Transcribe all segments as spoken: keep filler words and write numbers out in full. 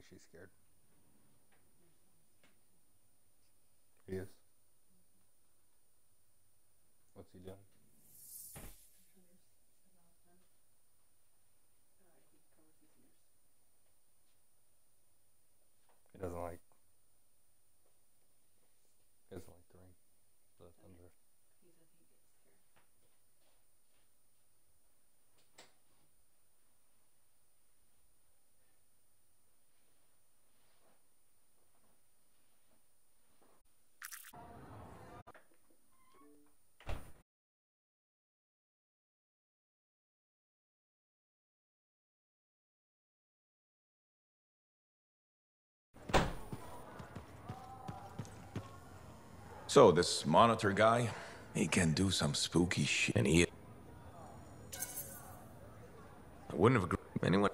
think she's scared. He is. What's he doing? He doesn't like. He doesn't like the ring. The thunder. So, this monitor guy, he can do some spooky shit. And he... I wouldn't have agreed anyone...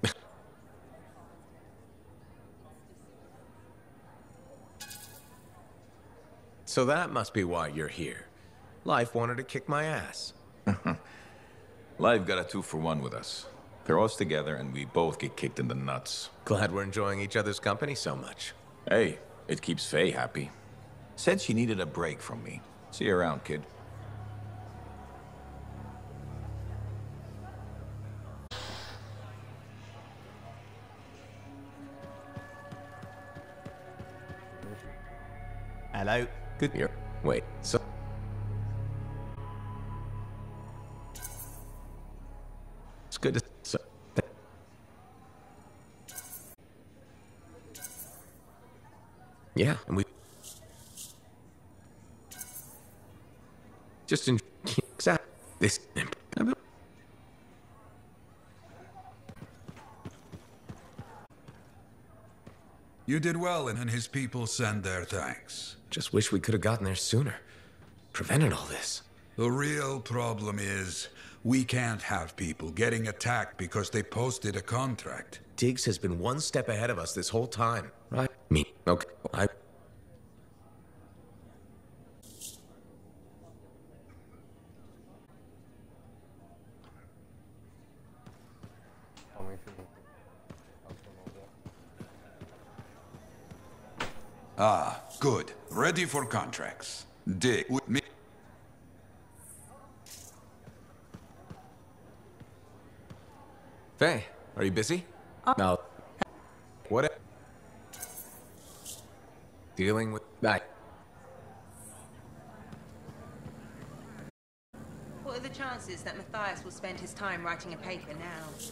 So that must be why you're here. Life wanted to kick my ass. Life got a two for one with us. Throw us together and we both get kicked in the nuts. Glad we're enjoying each other's company so much. Hey, it keeps Faye happy. Said she needed a break from me. See you around, kid. Hello. Good year. Wait, so... It's good to... So, yeah, and we... Just enjoy... Exactly. This... You did well, and his people send their thanks. Just wish we could have gotten there sooner. Prevented all this. The real problem is, we can't have people getting attacked because they posted a contract. Diggs has been one step ahead of us this whole time. Right? Me. Okay. I... Tell me if you need help from over. Ah, good. Ready for contracts. Dick with me. Faye, are you busy? Uh, no. What? Dealing with... I... What are the chances that Matthias will spend his time writing a paper now?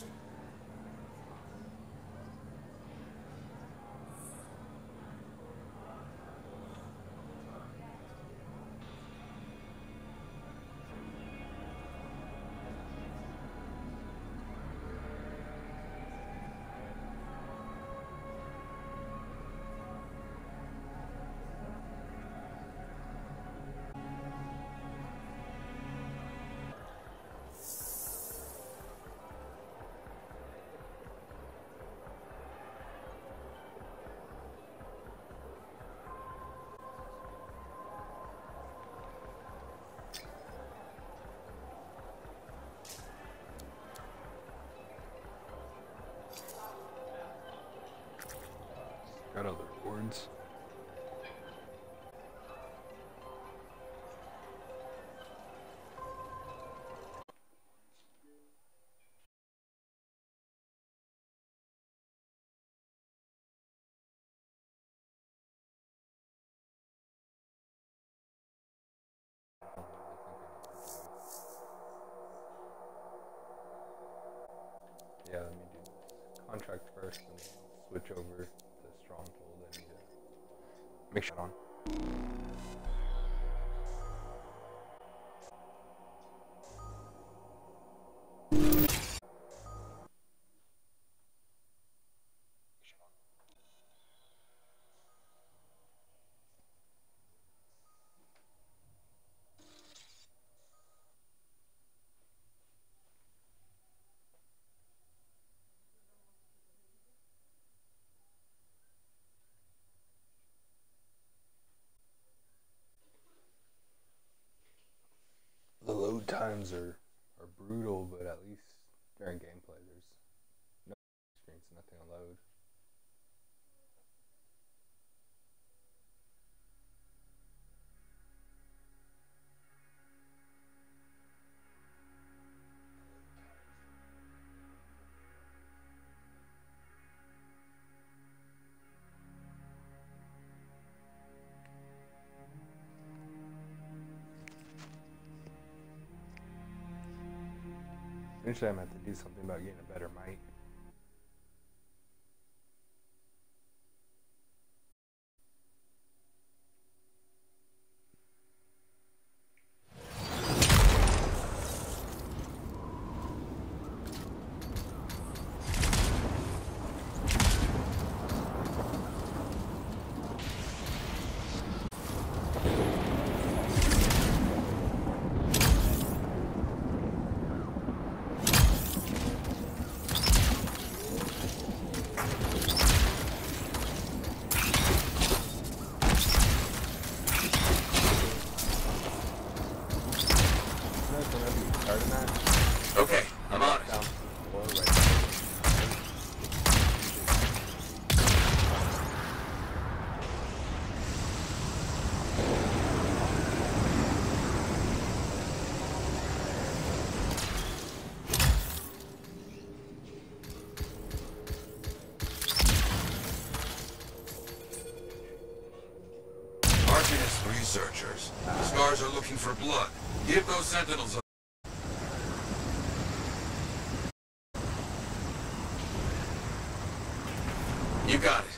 Got other boards. Yeah, let me do contract first and then switch over to Strong Hold. I need to make sure on. The load times are, are brutal, but at least during gameplay there's no screens, nothing to load. Eventually, I'm gonna have to do something about getting a better mic. Okay, I'm on it. Down to the floor right Arcanist researchers. Scars are looking for blood. Give those sentinels a... You got it.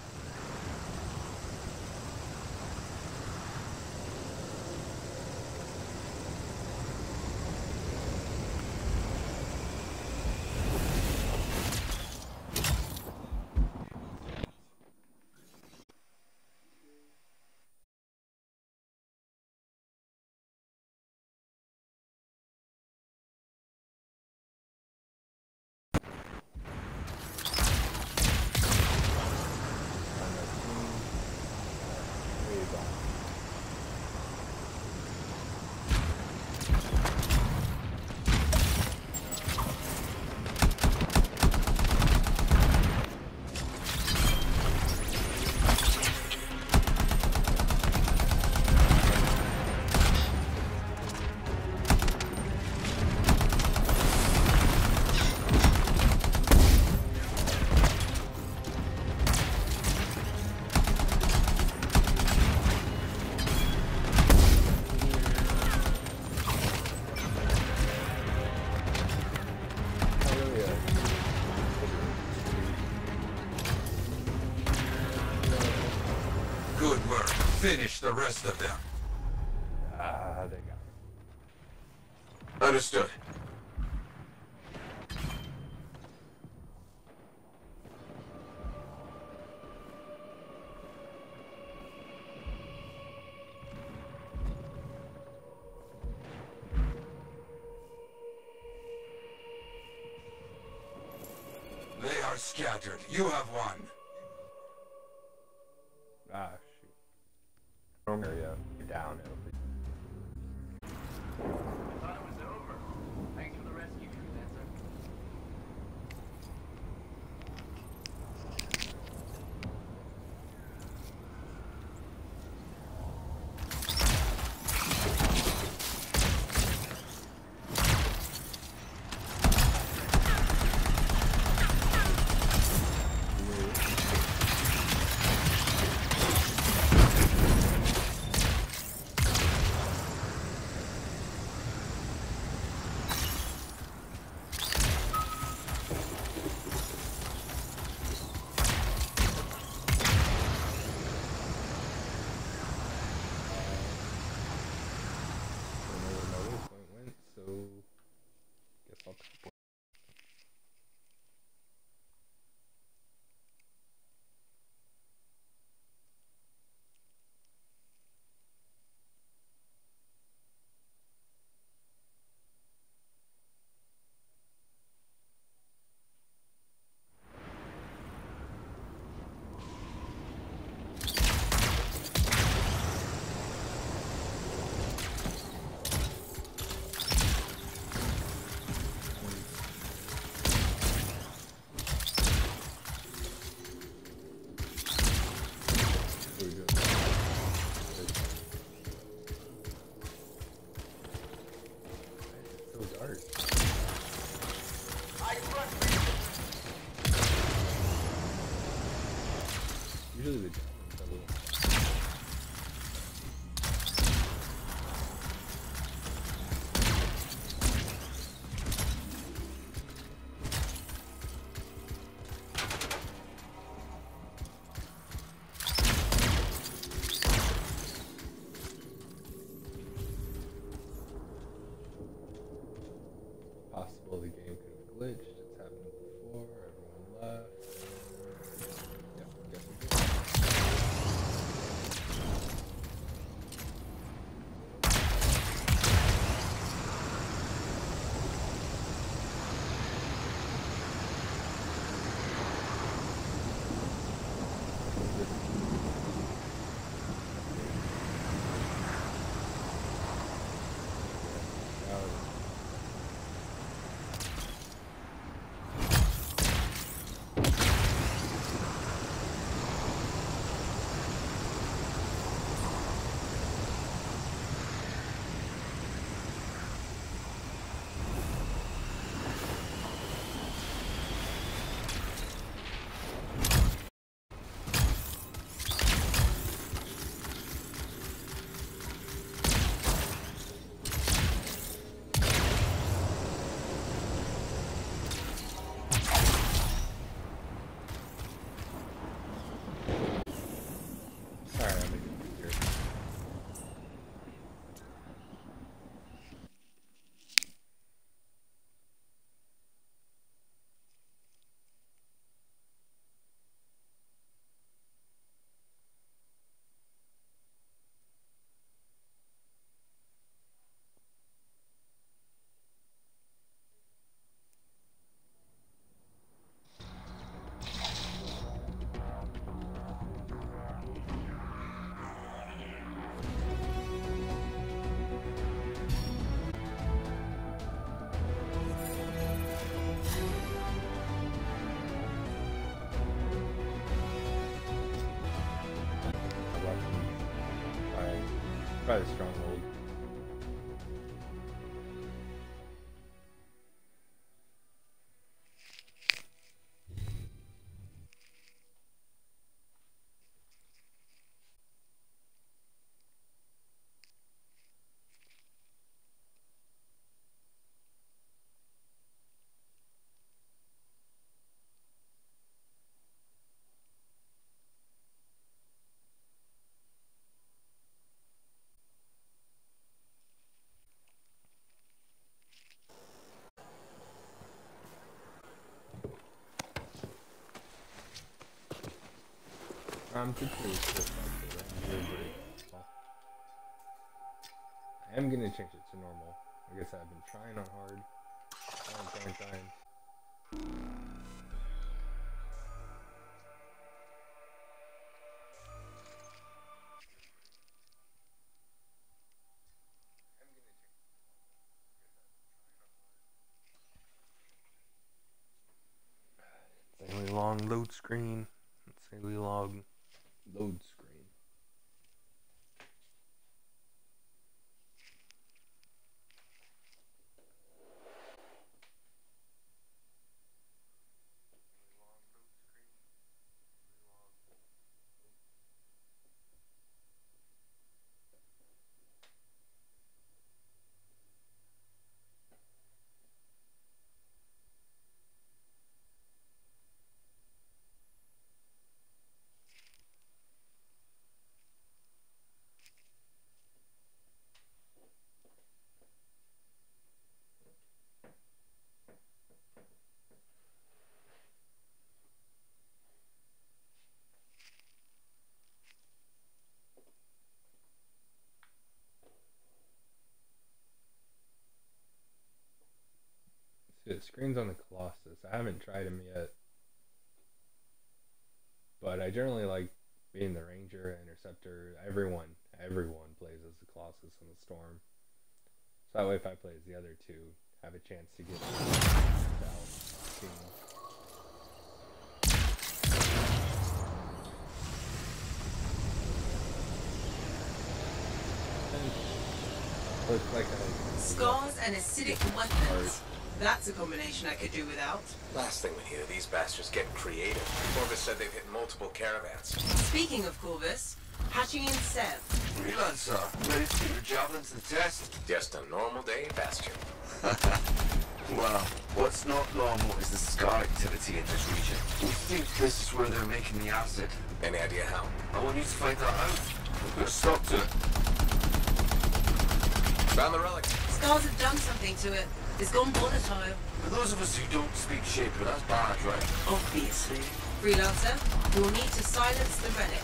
Good work. Finish the rest of them. Ah, they got it. Understood. They are scattered. You have won. Ah, shoot. Wrong area. You're down. It'll be- I thought it was over. Thanks for the rescue, Interceptor. Don't know where my waypoint went, so guess I'll keep one. Here we go. It's so dark. Usually the giants have a little. Try the stronghold. I'm too curious to I am gonna change it to normal. Like I said, I've been trying on hard. Trying, trying, trying. Daily long load screen. Daily log load screen. The screen's on the Colossus. I haven't tried him yet, but I generally like being the Ranger, Interceptor. Everyone, everyone plays as the Colossus and the Storm. So that way, if I play as the other two, I have a chance to get out. Looks like a Scars and acidic weapons. That's a combination I could do without. Last thing we need are these bastards getting creative. Corvus said they've hit multiple caravans. Speaking of Corvus, Hatching in Sev. Freelancer, ready to put your javelins to the test? Just a normal day, Bastion. Well, what's not normal is the scar activity in this region. We think this is where they're making the acid. Any idea how? I want you to find that out. We'll put a stop to it. Found the relic. Scars have done something to it. It's gone volatile. For those of us who don't speak Shaper, that's bad, right? Obviously. Freelancer, you will need to silence the relic.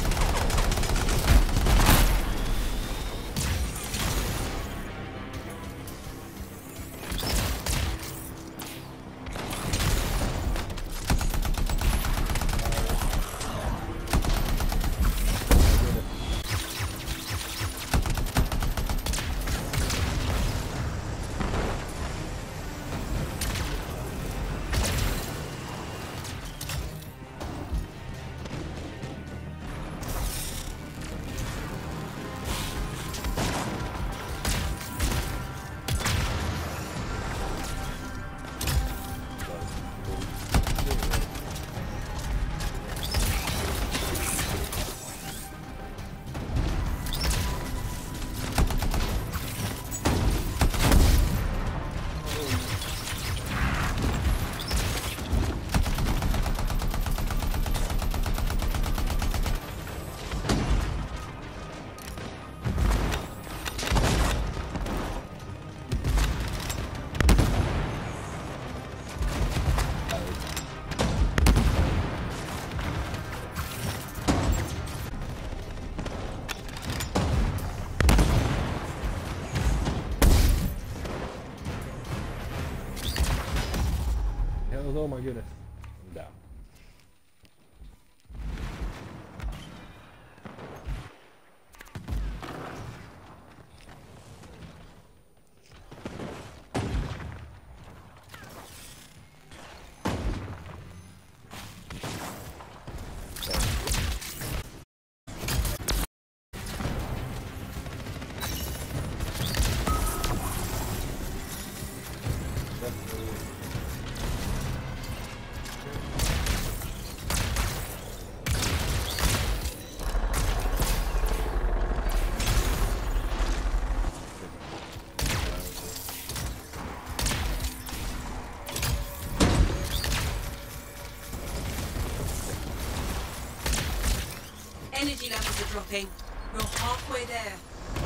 Oh my goodness. I'm down. Energy levels are dropping. We're halfway there.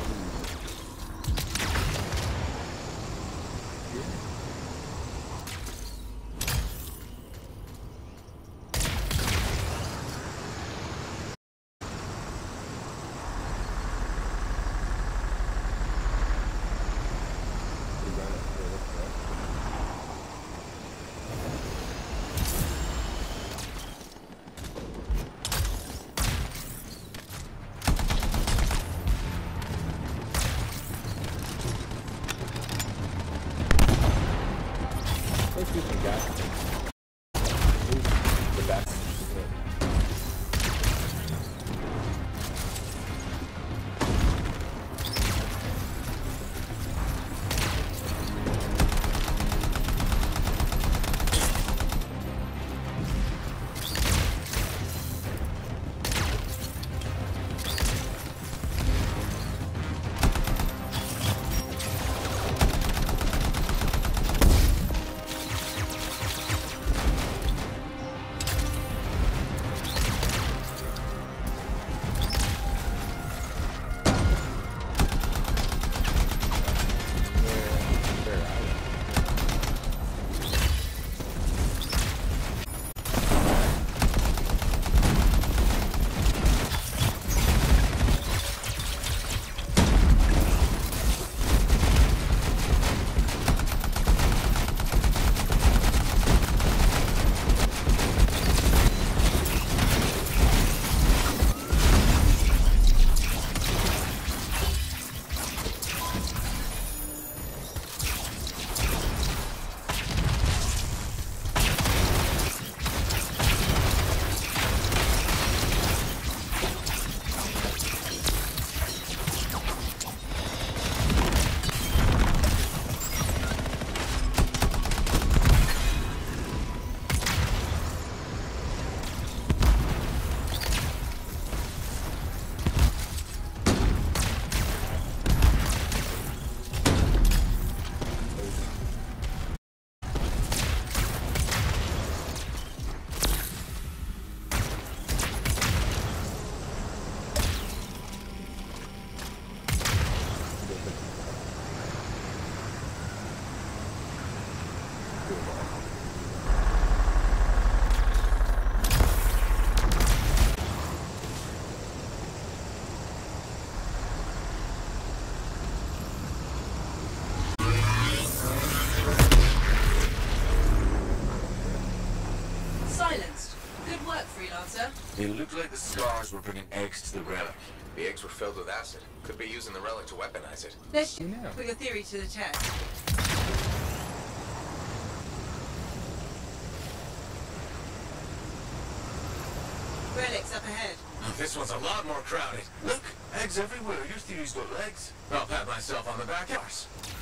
It looked like the scars were bringing eggs to the relic. The eggs were filled with acid. Could be using the relic to weaponize it. Let's know. put your theory to the test. Relic's up ahead. Oh, this one's a lot more crowded. Look, eggs everywhere. Your theory's got legs. I'll pat myself on the back. Yours.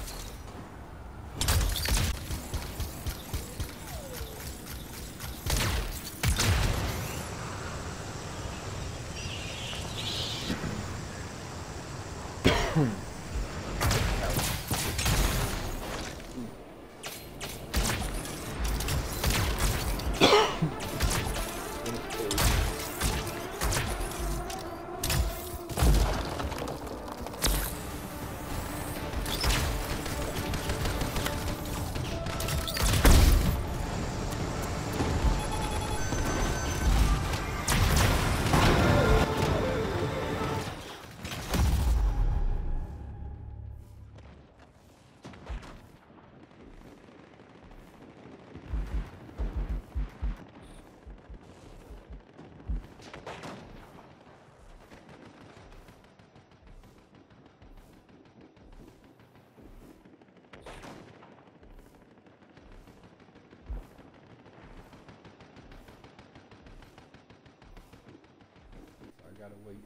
I gotta wait.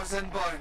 Scars inbound.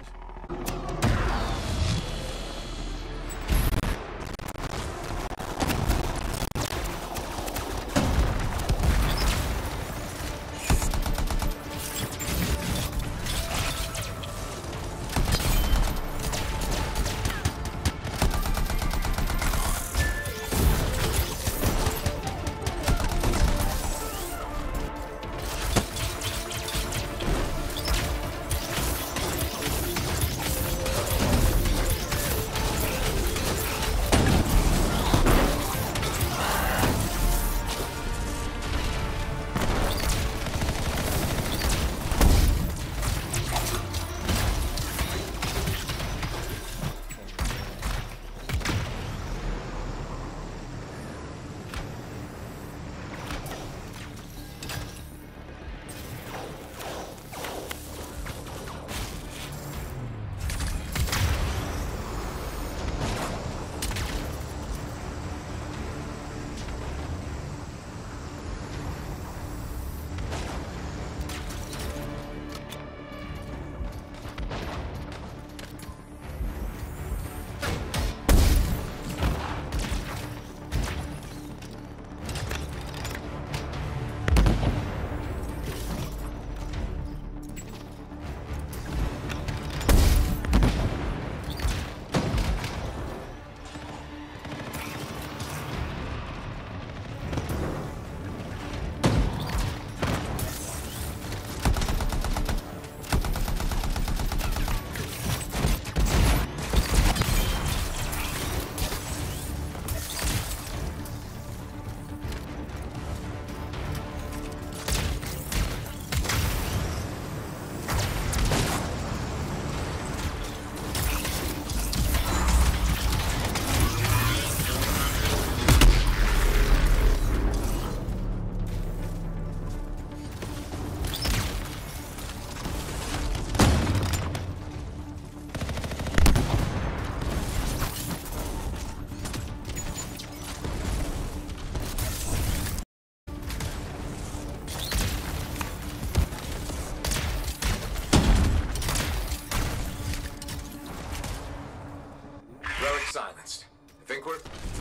Silenced. Think we're...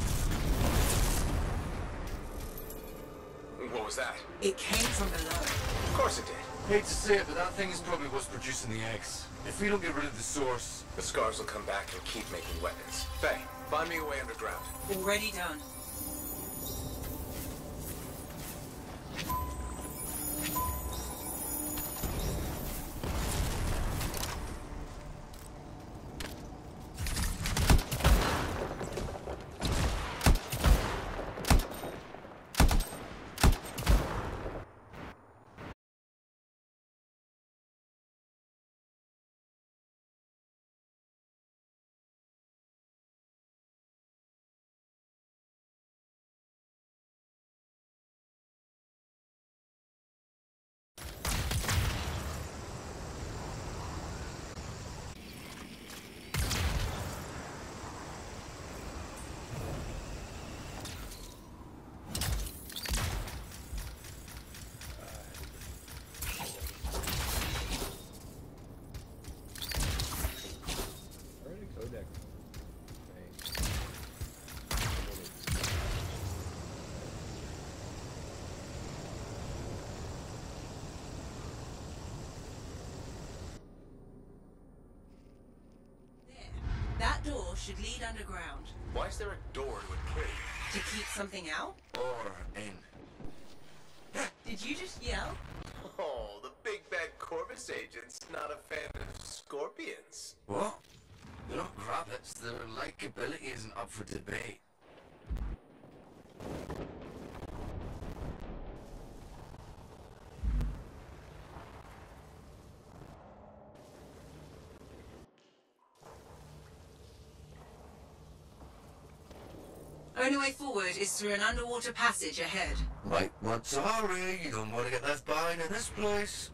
What was that? It came from below. Of course it did. Hate to say it, but that thing is probably what's producing the eggs. If we don't get rid of the source... The scars will come back and keep making weapons. Faye, find me a way underground. Already done. That door should lead underground. Why is there a door to a cave? To keep something out? Or in. Did you just yell? Oh, the big bad Corvus agent's not a fan of scorpions. What? They're not rabbits. Their likability isn't up for debate. Only way forward is through an underwater passage ahead. Right, once a hurry, you don't want to get left behind in this place.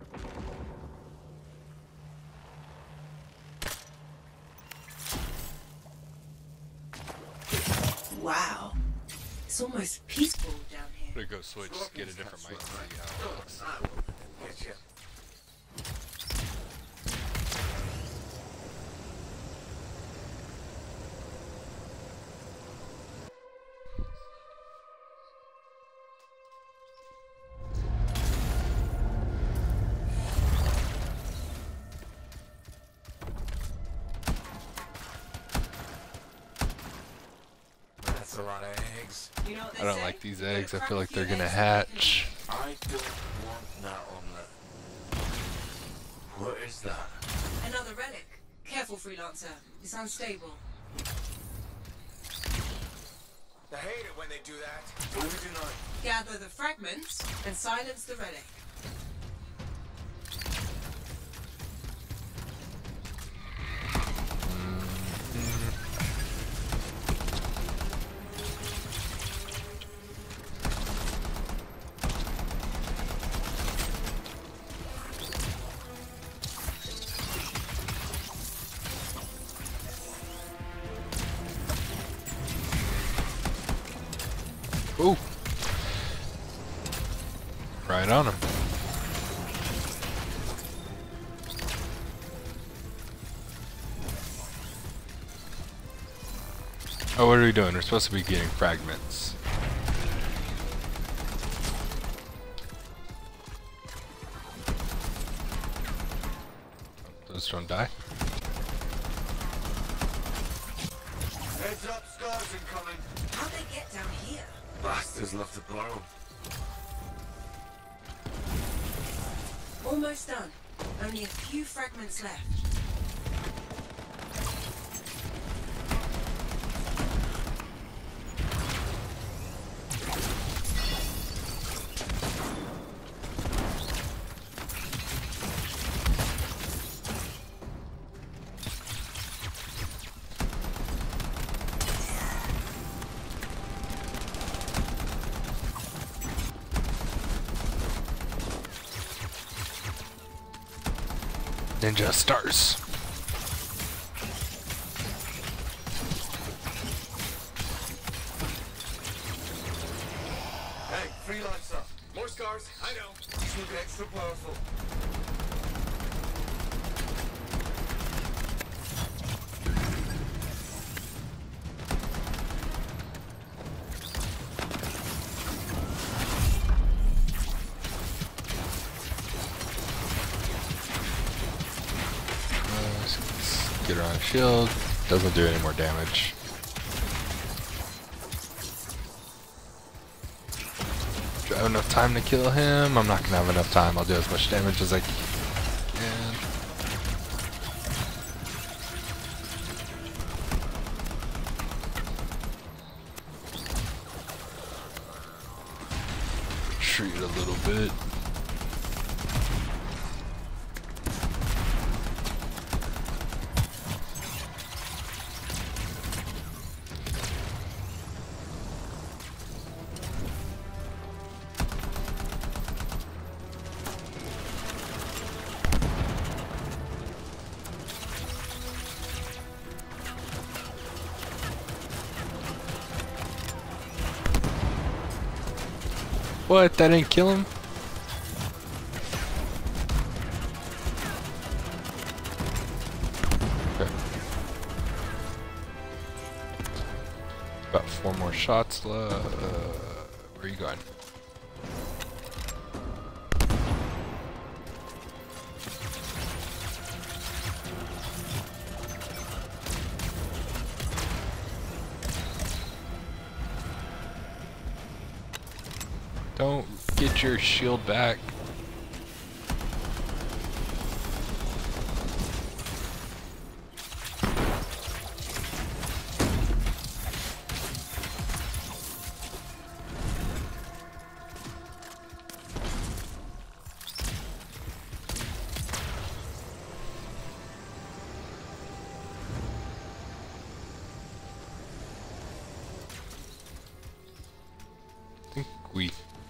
Wow. It's almost peaceful down here. I'm gonna go switch, get a different mic, see how it looks. I will get you. lot of eggs. You know what they I don't say? like these You gotta eggs. I crack feel a like few they're gonna eggs before you can hatch. I don't want that omelette. What is that? Another relic. Careful, freelancer. It's unstable. I hate it when they do that. What do we do now? Gather the fragments and silence the relic. Ooh. Right on him. Oh, what are we doing? We're supposed to be getting fragments. Those don't die. Heads up, scars incoming. How'd they get down here? Bastards love to borrow. Almost done. Only a few fragments left. Ninja stars. Hey, freelancer. More scars, I know. These will be extra powerful. Get her on a shield. Doesn't do any more damage. Do I have enough time to kill him? I'm not gonna have enough time. I'll do as much damage as I can. Treat a little bit. What? That didn't kill him? Okay. About four more shots left. Where are you going? Don't get your shield back. I think we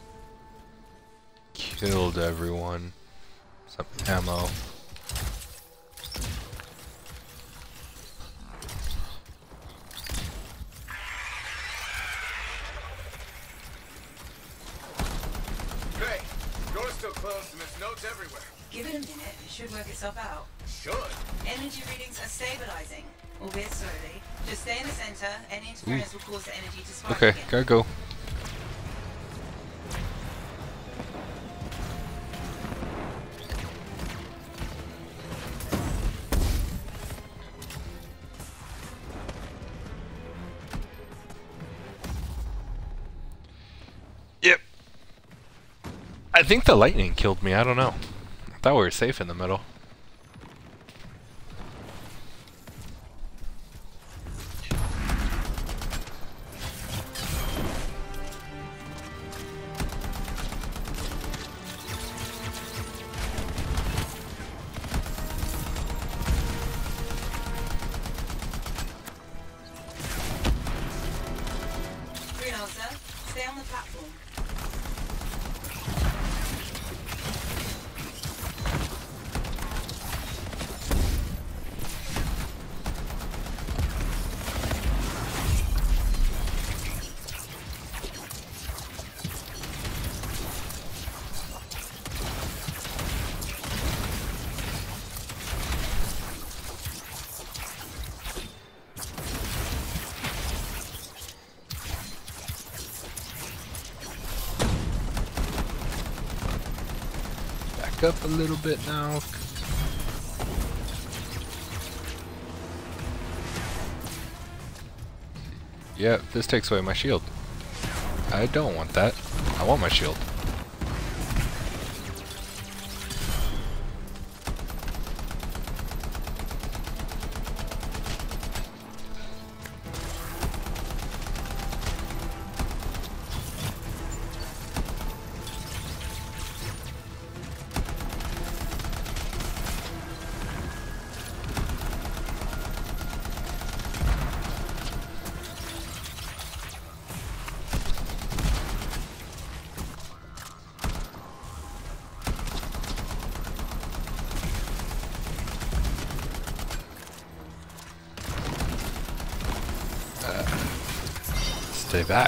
killed everyone. Some ammo. Great. Door's still closed and there's notes everywhere. Give it a minute. It should work itself out. Should. Energy readings are stabilizing, albeit slowly. Just stay in the center. Any interference will cause the energy to spike Okay, again. gotta go. I think the lightning killed me. I don't know. I thought we were safe in the middle. Greenhouser, stay on the platform. Up a little bit now. Yeah, this takes away my shield. I don't want that. I want my shield. Stay back.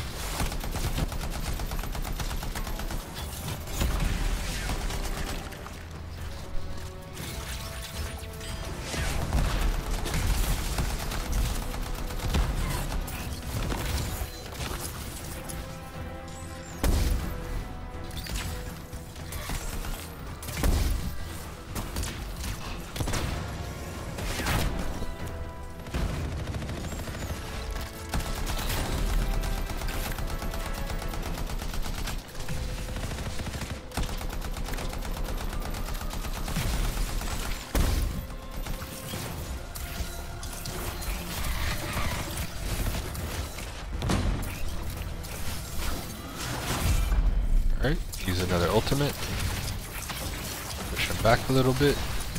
Alright, use another ultimate. Push him back a little bit.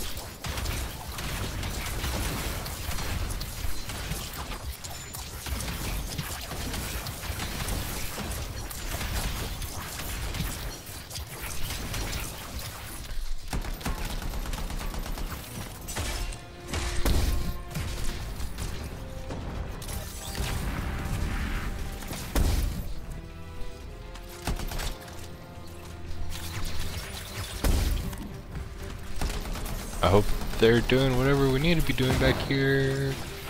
I hope they're doing whatever we need to be doing back here.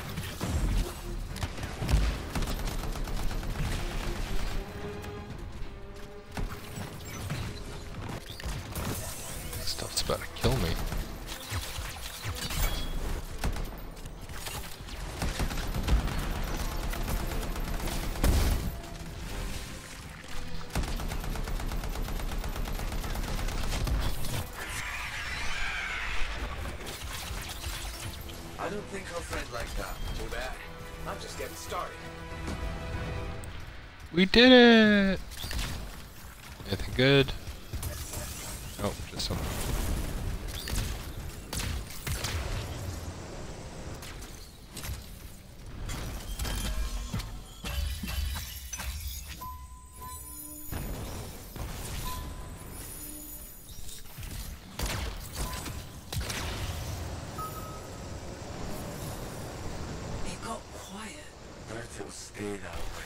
Stuff's about to kill me. I don't think our friend liked that. Too bad. I'm just getting started. We did it! Anything good? Oh, just some. It got quiet. Let it stay that way.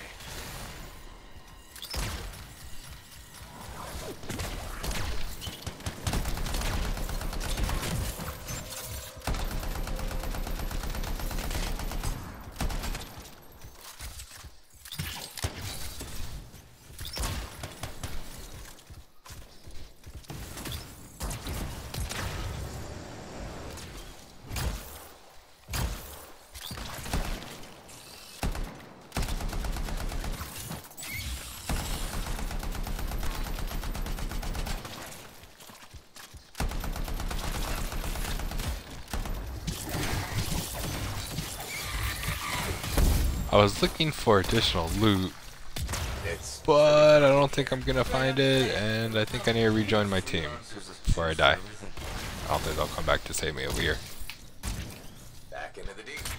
I was looking for additional loot, It's but I don't think I'm gonna find it, and I think I need to rejoin my team before I die. I don't think they'll come back to save me over here. back into the deep.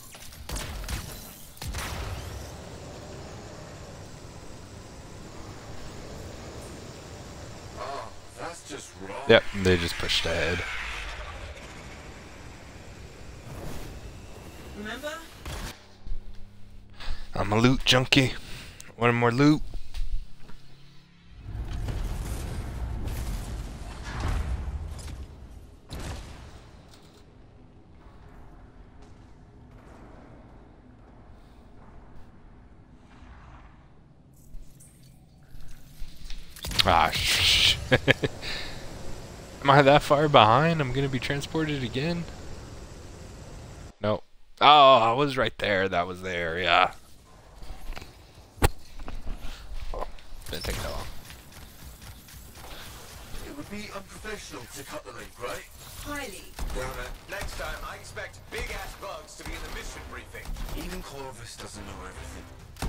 Oh, that's just wrong. Yep, they just pushed ahead. Remember? I'm a loot junkie. Want more loot? Ah, shh. Am I that far behind? I'm gonna be transported again? Nope. Oh, I was right there. That was there, yeah. Oh, didn't take that long. It would be unprofessional to cut the link, right? Highly. Damn it. Next time, I expect big-ass bugs to be in the mission briefing. Even Clovis doesn't know everything.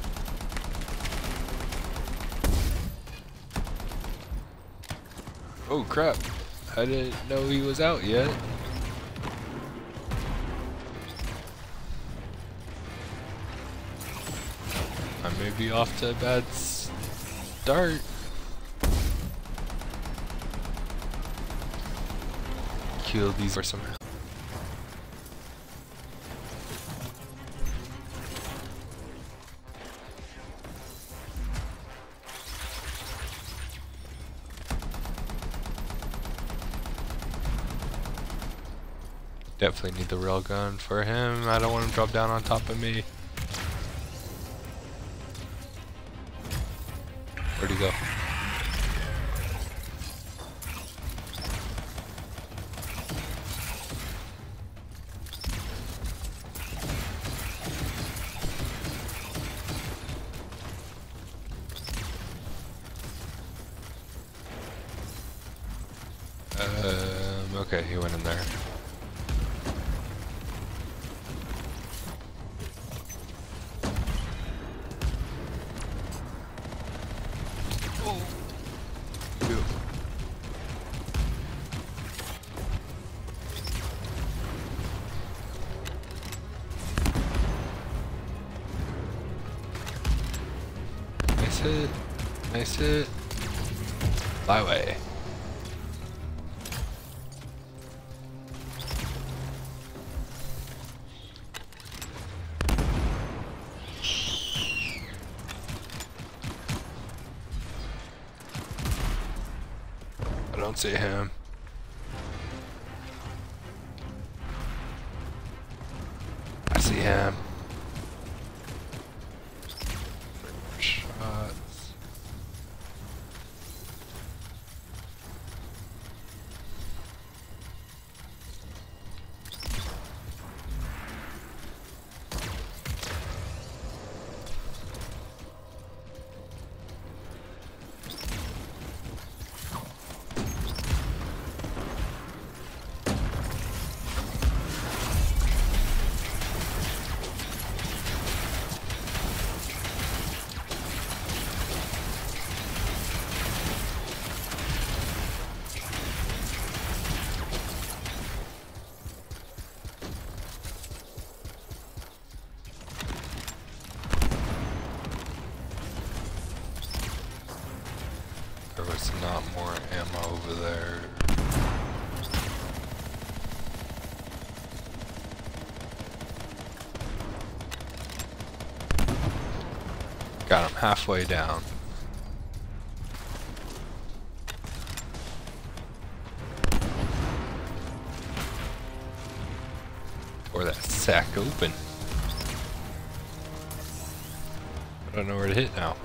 Oh crap. I didn't know he was out yet. I may be off to a bad start. Kill these or somehow. Definitely need the railgun for him. I don't want him to drop down on top of me. Where'd he go? Um, okay, he went in there. Nice hit. Nice hit. Fly away. I don't see him. I see him. Shots. There was not more ammo over there. Got him halfway down. Tore that sack open. I don't know where to hit now.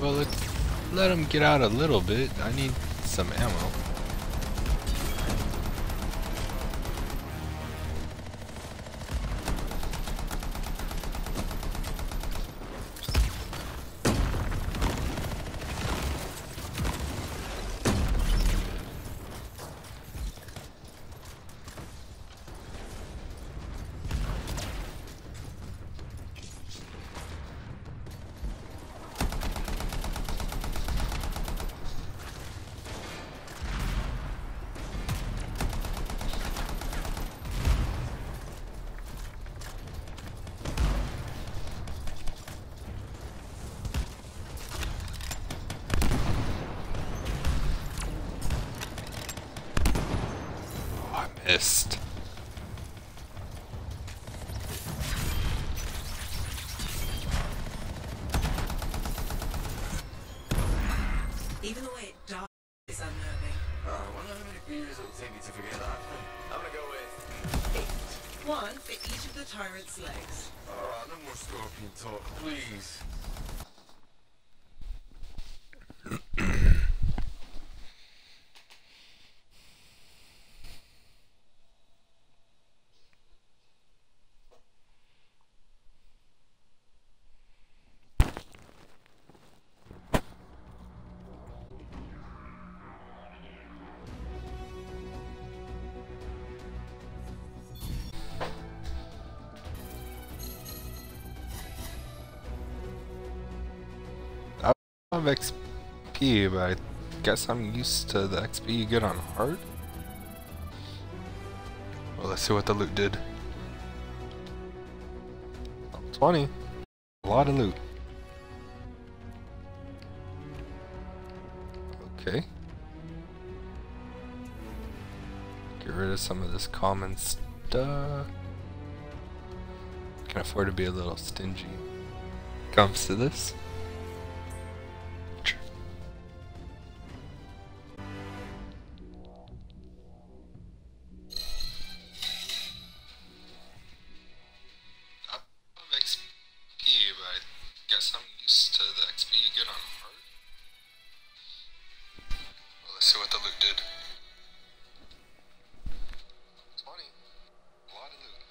Well, let, let him get out a little bit. I need some ammo. Missed. Even the way it dies is unnerving. Uh, I wonder how many beers it'll take me to forget that thing. I'm gonna go with eight. One for each of the tyrant's legs. Uh, no more scorpion talk, please. Of X P, but I guess I'm used to the X P you get on hard. Well, let's see what the loot did. twenty. A lot of loot. Okay. Get rid of some of this common stuff. Can afford to be a little stingy. Comes to this. See what the loot did. twenty. A lot of loot.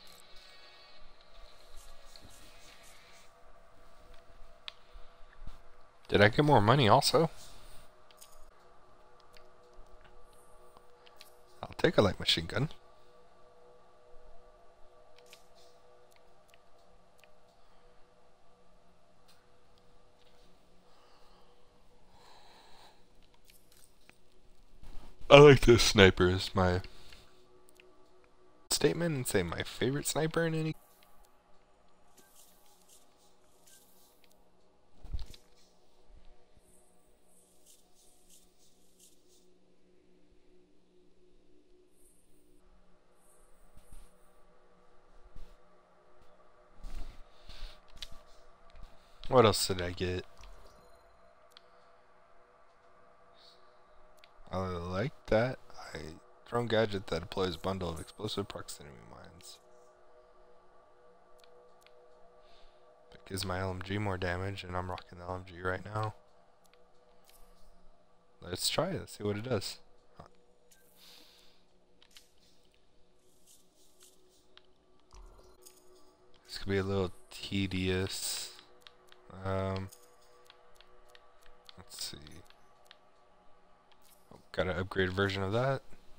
Did I get more money also? I'll take a light machine gun. I like this sniper as my statement and say my favorite sniper in any. What else did I get? I like that. I drone gadget that deploys a bundle of explosive proximity mines. That gives my L M G more damage, and I'm rocking the L M G right now. Let's try it. Let's see what it does. This could be a little tedious. Um, let's see. Oh, got an upgraded version of that.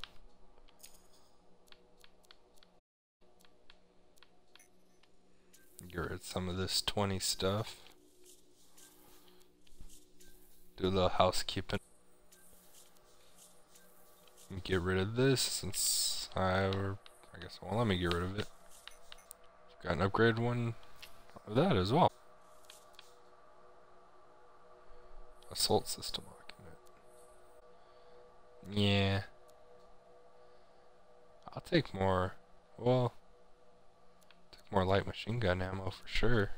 Get rid of some of this twenty stuff. Do a little housekeeping. Get rid of this since I, or I guess, well, let me get rid of it. Got an upgraded one of that as well. Assault system lock in it. Yeah. I'll take more, well, take more light machine gun ammo for sure.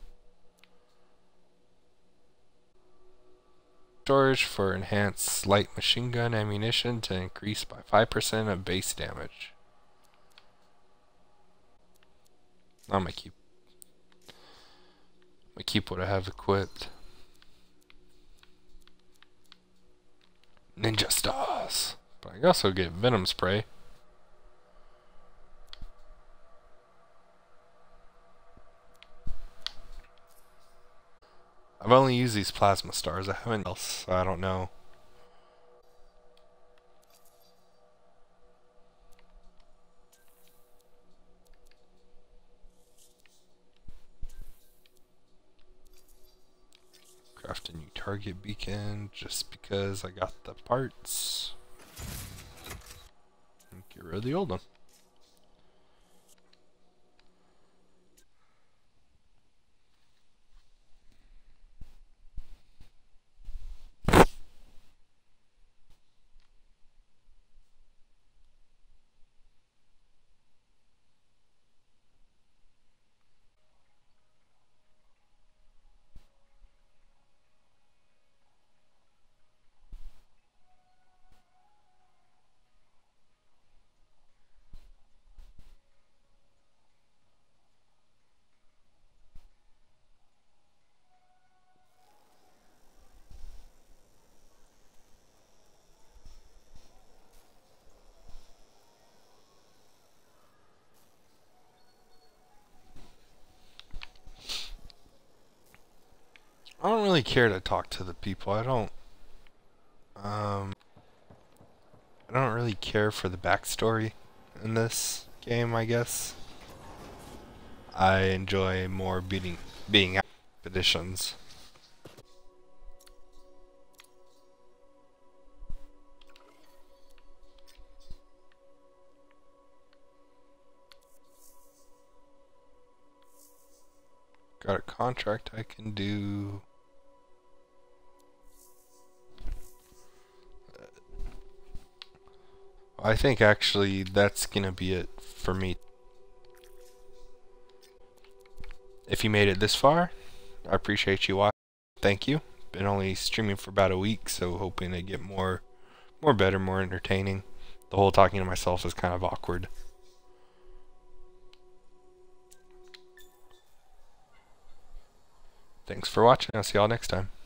Storage for enhanced light machine gun ammunition to increase by five percent of base damage. I'm gonna keep, I'm gonna keep what I have equipped. ninja stars. But I can also get venom spray. I've only used these plasma stars. I haven't else, so I don't know. Craft a new target beacon just because I got the parts. And get rid of the old one. I don't really care to talk to the people. I don't um I don't really care for the backstory in this game, I guess. I enjoy more beating being out expeditions. Got a contract I can do. I think actually that's gonna be it for me. If you made it this far, I appreciate you watching. Thank you. Been only streaming for about a week, so hoping to get more, more better, more entertaining. The whole talking to myself is kind of awkward. Thanks for watching. I'll see y'all next time.